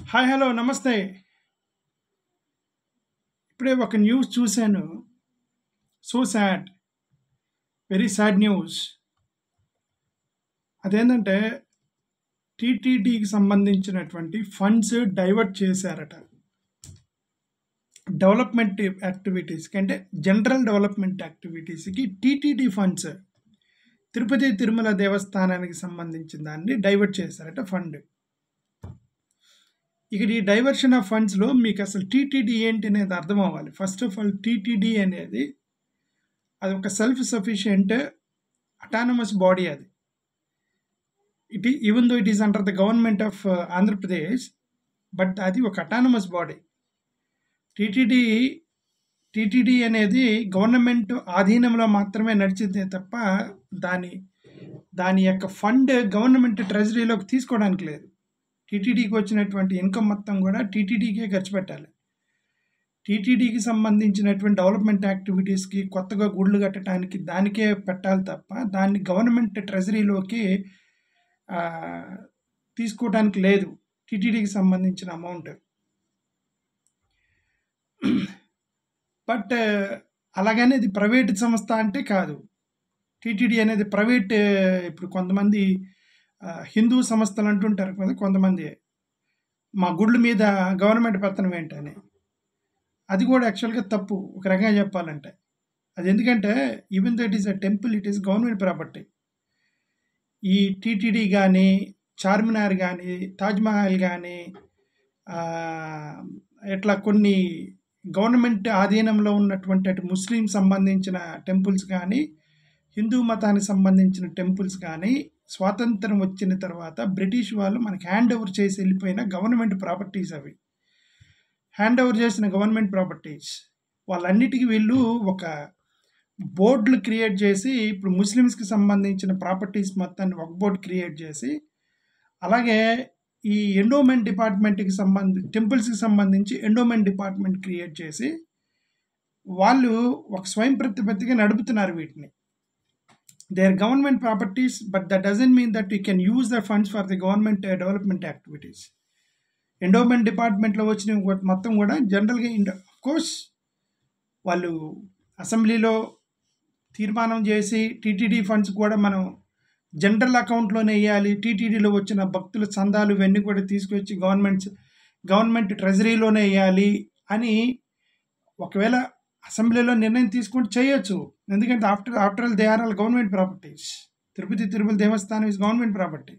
Hi hello నమస్తే. ఇప్పుడే ఒక న్యూస్ చూశాను. So sad, very sad news. అదేంటంటే టీటీడీకి సంబంధించినటువంటి ఫండ్స్ డైవర్ట్ చేశారట డెవలప్మెంట్ యాక్టివిటీస్కి, అంటే జనరల్ డెవలప్మెంట్ యాక్టివిటీస్కి టీటీడీ ఫండ్స్ తిరుపతి తిరుమల దేవస్థానానికి సంబంధించిన దాన్ని డైవర్ట్ చేశారట ఫండ్. ఇక్కడ ఈ డైవర్షన్ ఆఫ్ ఫండ్స్లో మీకు అసలు టీటీడీ ఏంటి అనేది అర్థం అవ్వాలి. ఫస్ట్ ఆఫ్ ఆల్ టీటీడీ అనేది అది ఒక సెల్ఫ్ సఫిషియెంట్ అటానమస్ బాడీ. అది even though it is under the government of Andhra Pradesh, but అది ఒక అటానమస్ బాడీ. టీటీడీ అనేది గవర్నమెంట్ ఆధీనంలో మాత్రమే నడిచిందే తప్ప దాని యొక్క ఫండ్ గవర్నమెంట్ ట్రెజరీలోకి తీసుకోవడానికి లేదు. టీటీడీకి వచ్చినటువంటి ఇన్కమ్ మొత్తం కూడా టీటీడీకే ఖర్చు పెట్టాలి. టీటీడీకి సంబంధించినటువంటి డెవలప్మెంట్ యాక్టివిటీస్కి, కొత్తగా గుళ్ళు కట్టడానికి దానికే పెట్టాలి తప్ప దాన్ని గవర్నమెంట్ ట్రెజరీలోకి తీసుకోవడానికి లేదు టీటీడీకి సంబంధించిన అమౌంట్. బట్ అలాగనే ఇది ప్రైవేట్ సంస్థ అంటే కాదు. టీటీడీ అనేది ప్రైవేట్. ఇప్పుడు కొంతమంది హిందూ సంస్థలు అంటుంటారు కదా కొంతమంది, మా గుళ్ళ మీద గవర్నమెంట్ పెత్తనం ఏంటని. అది కూడా యాక్చువల్గా తప్పు ఒక రకంగా చెప్పాలంటే. అది ఎందుకంటే even though it is a temple, it is government property. ఈ టీటీడీ కానీ, చార్మినార్ కానీ, తాజ్మహల్ కానీ, ఇట్లా కొన్ని గవర్నమెంట్ ఆధీనంలో ఉన్నటువంటి అటు ముస్లిం సంబంధించిన టెంపుల్స్ కానీ, హిందూ మతానికి సంబంధించిన టెంపుల్స్ కానీ స్వాతంత్రం వచ్చిన తర్వాత బ్రిటిష్ వాళ్ళు మనకి హ్యాండ్ ఓవర్ చేసి వెళ్ళిపోయిన గవర్నమెంట్ ప్రాపర్టీస్. అవి హ్యాండ్ ఓవర్ చేసిన గవర్నమెంట్ ప్రాపర్టీస్. వాళ్ళన్నిటికీ వీళ్ళు ఒక బోర్డులు క్రియేట్ చేసి, ఇప్పుడు ముస్లిమ్స్కి సంబంధించిన ప్రాపర్టీస్ మొత్తాన్ని ఒక బోర్డు క్రియేట్ చేసి, అలాగే ఈ ఎండోమెంట్ డిపార్ట్మెంట్కి టెంపుల్స్కి సంబంధించి ఎండోమెంట్ డిపార్ట్మెంట్ క్రియేట్ చేసి వాళ్ళు ఒక స్వయం ప్రతిపత్తిగా నడుపుతున్నారు వీటిని. They are government properties, but that doesn't mean that you can use the funds for the government development activities. Endowment డిపార్ట్మెంట్లో వచ్చిన మొత్తం కూడా జనరల్గా కోర్స్ వాళ్ళు అసెంబ్లీలో తీర్మానం చేసి టీటీడీ ఫండ్స్ కూడా మనం జనరల్ అకౌంట్లోనే వేయాలి, టీటీడీలో వచ్చిన భక్తుల చందాలు ఇవన్నీ కూడా తీసుకొచ్చి గవర్నమెంట్ ట్రెజరీలోనే వేయాలి అని ఒకవేళ అసెంబ్లీలో నిర్ణయం తీసుకుంటే చేయొచ్చు. ఎందుకంటే after all they are all government properties. Tirupati Tirumala Devasthanam is government property.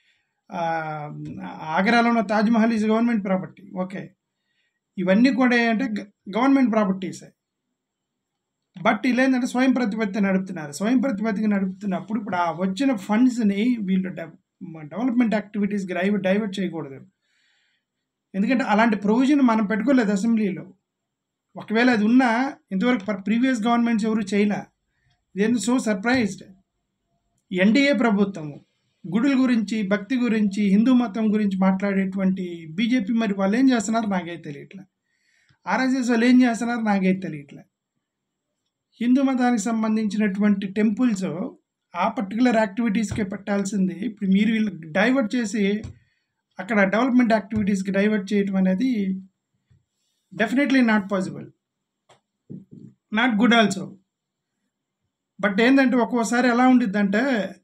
ఆగ్రాలో ఉన్న Taj Mahal is government property. Okay, ఇవన్నీ కూడా ఏంటంటే గవర్నమెంట్ ప్రాపర్టీసే. బట్ ఇలా ఏంటంటే స్వయం ప్రతిపత్తి నడుపుతున్నారు. స్వయం ప్రతిపత్తికి నడుపుతున్నప్పుడు ఇప్పుడు ఆ వచ్చిన ఫండ్స్ని వీళ్ళు డెవలప్మెంట్ యాక్టివిటీస్కి డైవర్ట్ చేయకూడదు. ఎందుకంటే అలాంటి ప్రొవిజన్ మనం పెట్టుకోలేదు అసెంబ్లీలో. ఒకవేళ అది ఉన్నా ఇంతవరకు ప్రీవియస్ గవర్నమెంట్స్ ఎవరు చేయలే. ఇదేంటి సో సర్ప్రైజ్డ్. ఎన్డీఏ ప్రభుత్వము గుడుల గురించి, భక్తి గురించి, హిందూ మతం గురించి మాట్లాడేటువంటి బీజేపీ మరి వాళ్ళు ఏం చేస్తున్నారు నాకైతే తెలియట్లే. ఆర్ఎస్ఎస్ వాళ్ళు ఏం చేస్తున్నారు నాకైతే తెలియట్లే. హిందూ మతానికి సంబంధించినటువంటి టెంపుల్స్ ఆ పర్టికులర్ యాక్టివిటీస్కే పెట్టాల్సింది ఇప్పుడు మీరు వీళ్ళు డైవర్ట్ చేసి అక్కడ డెవలప్మెంట్ యాక్టివిటీస్కి డైవర్ట్ చేయటం అనేది definitely not possible, not good also. But ఏంటంటే ఒక్కోసారి ఎలా ఉండిద్దంటే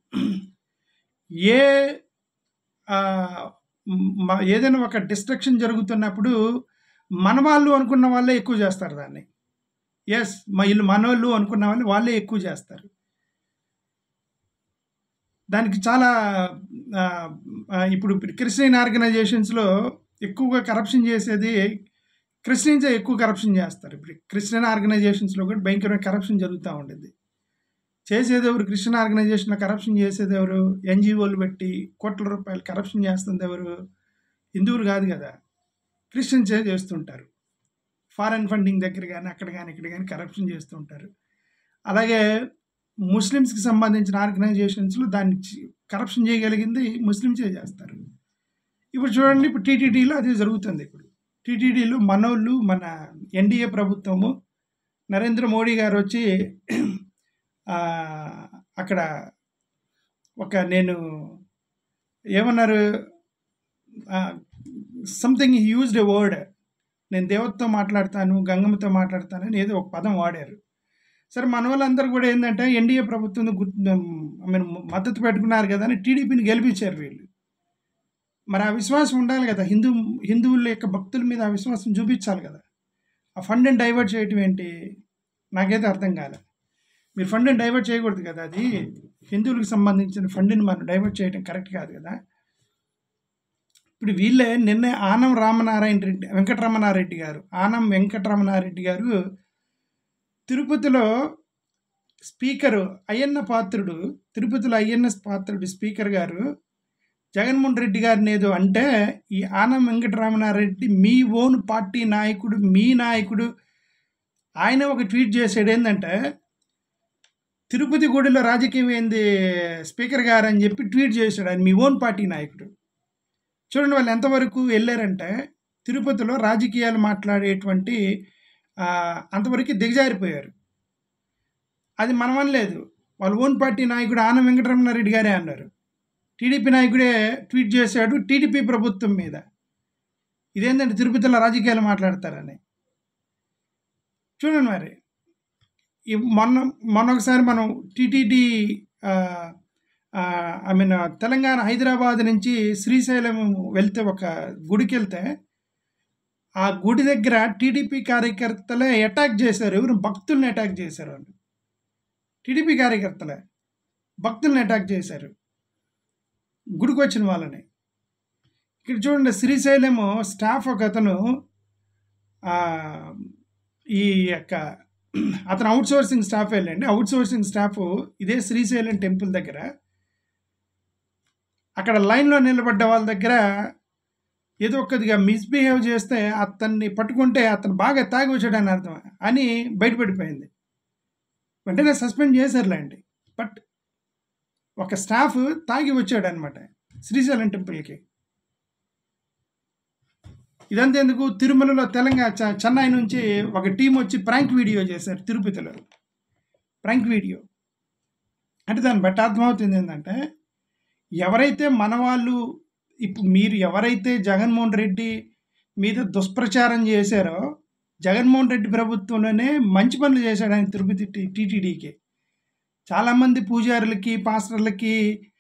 ఏదైనా ఒక డిస్ట్రక్షన్ జరుగుతున్నప్పుడు మన వాళ్ళు అనుకున్న వాళ్ళే ఎక్కువ చేస్తారు దాన్ని. ఎస్, మన వాళ్ళు అనుకున్న వాళ్ళే ఎక్కువ చేస్తారు. దానికి చాలా ఇప్పుడు క్రిస్టియన్ ఆర్గనైజేషన్స్లో ఎక్కువగా కరప్షన్ చేసేది క్రిస్టియన్సే ఎక్కువ కరప్షన్ చేస్తారు. ఇప్పుడు క్రిస్టియన్ ఆర్గనైజేషన్స్లో కూడా భయంకరమైన కరప్షన్ జరుగుతూ ఉండేది. చేసేది ఎవరు? క్రిస్టియన్ ఆర్గనైజేషన్లో కరప్షన్ చేసేది ఎవరు? ఎన్జిఓలు పెట్టి కోట్ల రూపాయలు కరప్షన్ చేస్తుంది ఎవరు? హిందువులు కాదు కదా, క్రిస్టియన్సే చేస్తుంటారు. ఫారెన్ ఫండింగ్ దగ్గర కానీ అక్కడ కానీ ఇక్కడ కానీ కరప్షన్ చేస్తుంటారు. అలాగే ముస్లిమ్స్కి సంబంధించిన ఆర్గనైజేషన్స్లో దాన్ని కరప్షన్ చేయగలిగింది ముస్లిమ్సే చేస్తారు. ఇప్పుడు చూడండి, ఇప్పుడు టీటీడీలో అదే జరుగుతుంది. ఇప్పుడు టీటీడీలో మనోళ్ళు, మన ఎన్డీఏ ప్రభుత్వము, నరేంద్ర మోడీ గారు వచ్చి అక్కడ నేను ఏమన్నారు, something he used a word. నేను దేవతతో మాట్లాడతాను, గంగమ్మతో మాట్లాడతాను అని ఏదో ఒక పదం వాడారు. సరే మన వాళ్ళందరూ కూడా ఏంటంటే ఎన్డీఏ ప్రభుత్వం మద్దతు పెట్టుకున్నారు కదా అని టీడీపీని గెలిపించారు వీళ్ళు. మరి ఆ విశ్వాసం ఉండాలి కదా, హిందువుల యొక్క భక్తుల మీద ఆ విశ్వాసం చూపించాలి కదా. ఆ ఫండ్ని డైవర్ట్ చేయటం ఏంటి నాకైతే అర్థం కాలే. మీరు ఫండ్ని డైవర్ట్ చేయకూడదు కదా, అది హిందువులకు సంబంధించిన ఫండ్ని మనం డైవర్ట్ చేయడం కరెక్ట్ కాదు కదా. ఇప్పుడు వీళ్ళే నిన్నే ఆనం వెంకటరమణారెడ్డి గారు తిరుపతిలో స్పీకరు తిరుపతిలో అయ్యన్న పాత్రుడు స్పీకర్ గారు జగన్మోహన్ రెడ్డి గారిని ఏదో అంటే, ఈ ఆనం వెంకటరమణారెడ్డి మీ ఓన్ పార్టీ నాయకుడు, మీ నాయకుడు, ఆయన ఒక ట్వీట్ చేసాడు ఏంటంటే, తిరుపతి గుడిలో రాజకీయం ఏంది స్పీకర్ గారు అని చెప్పి ట్వీట్ చేశాడు. ఆయన మీ ఓన్ పార్టీ నాయకుడు. చూడండి వాళ్ళు ఎంతవరకు వెళ్ళారంటే, తిరుపతిలో రాజకీయాలు మాట్లాడేటువంటి అంతవరకు దిగజారిపోయారు. అది మనమనలేదు, వాళ్ళ ఓన్ పార్టీ నాయకుడు ఆనం వెంకటరమణారెడ్డి గారే అన్నారు. టీడీపీ నాయకుడే ట్వీట్ చేశాడు టీడీపీ ప్రభుత్వం మీద. ఇదేంటంటే తిరుపతిలో రాజకీయాలు మాట్లాడతారని. చూడండి మరి మొన్న ఒకసారి మనం టీటీడీ తెలంగాణ హైదరాబాద్ నుంచి శ్రీశైలం వెళ్తే ఒక గుడికి వెళ్తే ఆ గుడి దగ్గర టీడీపీ కార్యకర్తలే అటాక్ చేశారు. ఎవరు భక్తుల్ని అటాక్ చేశారు. వాళ్ళు టీడీపీ కార్యకర్తలే భక్తుల్ని అటాక్ చేశారు, గుడికి వచ్చిన వాళ్ళని. ఇక్కడ చూడండి శ్రీశైలం స్టాఫ్ ఒక అతను ఈ యొక్క అతను అవుట్సోర్సింగ్ స్టాఫ్ వెళ్ళండి. అవుట్సోర్సింగ్ స్టాఫ్ ఇదే శ్రీశైలం టెంపుల్ దగ్గర అక్కడ లైన్లో నిలబడ్డ వాళ్ళ దగ్గర ఏదో ఒక్కదిగా మిస్బిహేవ్ చేస్తే అతన్ని పట్టుకుంటే అతను బాగా తాగి వచ్చాడని అర్థం అని బయటపడిపోయింది. వెంటనే సస్పెండ్ చేశారులేండి. బట్ ఒక స్టాఫ్ తాగి వచ్చాడు అనమాట శ్రీశైలం టెంపుల్కి. ఇదంతా ఎందుకు, తిరుమలలో చెన్నై నుంచి ఒక టీం వచ్చి ప్రాంక్ వీడియో చేశారు తిరుపతిలో. ప్రాంక్ వీడియో అంటే దాన్ని బట్టి అర్థమవుతుంది ఏంటంటే, ఎవరైతే మన వాళ్ళు ఇప్పుడు మీరు ఎవరైతే జగన్మోహన్ రెడ్డి మీద దుష్ప్రచారం చేశారో, జగన్మోహన్ రెడ్డి ప్రభుత్వంలోనే మంచి పనులు చేశాడు ఆయన తిరుపతి టీటీడీకి. చాలామంది పూజారులకి, పాస్టర్లకి,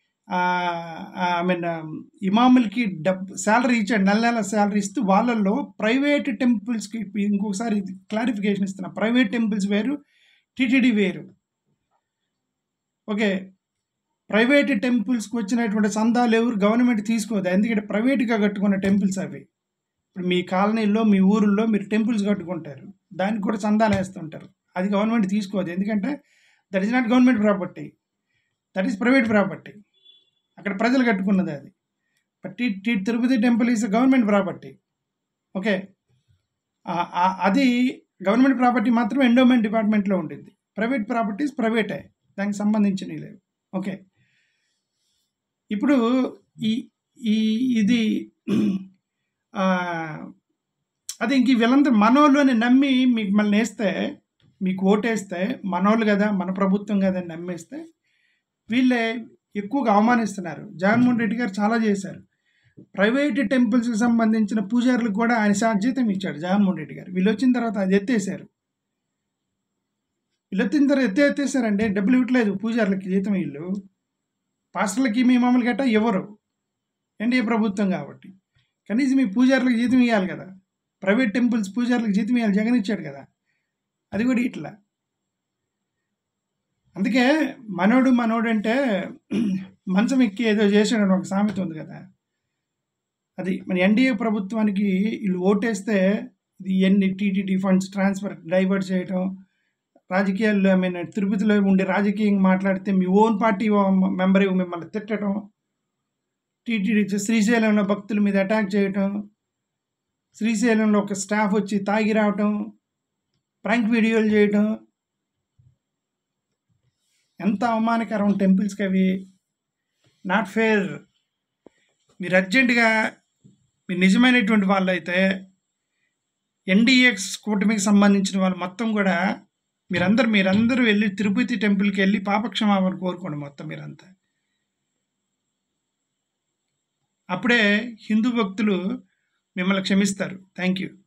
ఇమాములకి శాలరీ ఇచ్చాడు, నెల శాలరీ ఇస్తూ. వాళ్ళల్లో ప్రైవేట్ టెంపుల్స్కి, ఇంకొకసారి క్లారిఫికేషన్ ఇస్తున్నా, ప్రైవేట్ టెంపుల్స్ వేరు, టీటీడీ వేరు. ఓకే, ప్రైవేట్ టెంపుల్స్కి వచ్చినటువంటి సందాలు ఎవరు గవర్నమెంట్ తీసుకోదు, ఎందుకంటే ప్రైవేట్గా కట్టుకున్న టెంపుల్స్ అవి. ఇప్పుడు మీ కాలనీల్లో, మీ ఊరుల్లో మీరు టెంపుల్స్ కట్టుకుంటారు, దానికి కూడా సందాలు వేస్తుంటారు, అది గవర్నమెంట్ తీసుకోదు. ఎందుకంటే that is not government property, that is private property. అక్కడ ప్రజలు కట్టుకున్నది అది. But Tirupati temple is government property. Okay, అది గవర్నమెంట్ ప్రాపర్టీ మాత్రం ఎండోమెంట్ డిపార్ట్మెంట్లో ఉంటుంది. ప్రైవేట్ ప్రాపర్టీస్ ప్రైవేటే, దానికి సంబంధించినవి లేవు. ఓకే, ఇప్పుడు ఇది అది ఇంక వీళ్ళందరూ మనోళ్ళు అని నమ్మి మిమ్మల్ని వేస్తే, మీకు ఓటేస్తే, మనోళ్ళు కదా, మన ప్రభుత్వం కదా అని నమ్మేస్తే వీళ్ళే ఎక్కువగా అవమానిస్తున్నారు. జగన్మోహన్ రెడ్డి గారు చాలా చేశారు. ప్రైవేట్ టెంపుల్స్కి సంబంధించిన పూజారులకు కూడా ఆయన జీతం ఇచ్చాడు జగన్మోహన్ రెడ్డి గారు. వీళ్ళు వచ్చిన తర్వాత అది ఎత్తేసారు. వీళ్ళు వచ్చిన తర్వాత ఎత్తేసారండి, డబ్బులు ఇవ్వట్లేదు పూజారులకి జీతం. వీళ్ళు పాస్టర్లకి మీ మామూలు గట్టా ఎవరు, ఎన్డీఏ ప్రభుత్వం కాబట్టి కనీసం మీ పూజారులకు జీతం ఇవ్వాలి కదా. ప్రైవేట్ టెంపుల్స్ పూజారులకు జీతం ఇవ్వాలి, జగన్ ఇచ్చాడు కదా, అది కూడా ఇట్లా. అందుకే మనోడు అంటే మంచం ఎక్కి ఏదో చేసాడని ఒక సామెత ఉంది కదా, అది మన ఎన్డీఏ ప్రభుత్వానికి వీళ్ళు ఓటేస్తే ఇది ఎన్ని టీటీడీ ఫండ్స్ డైవర్ట్ చేయటం, రాజకీయాల్లో తిరుపతిలో ఉండే రాజకీయం మాట్లాడితే మీ ఓన్ పార్టీ మెంబర్ మిమ్మల్ని తిట్టడం, టీటీడీ శ్రీశైలంలో భక్తుల మీద అటాక్ చేయటం, శ్రీశైలంలో ఒక స్టాఫ్ వచ్చి తాగి రావటం, ప్రాంక్ వీడియోలు చేయటం, ఎంత అవమానకరం టెంపుల్స్కి అవి. Not fair. మీరు అర్జెంటుగా మీరు నిజమైనటువంటి వాళ్ళు అయితే ఎన్డీఏ కూటమికి సంబంధించిన వాళ్ళు మొత్తం కూడా మీరందరూ వెళ్ళి తిరుపతి టెంపుల్కి వెళ్ళి పాపక్షమాపణ కోరుకోండి మొత్తం మీరంతా. అప్పుడే హిందూ భక్తులు మిమ్మల్ని క్షమిస్తారు. Thank you.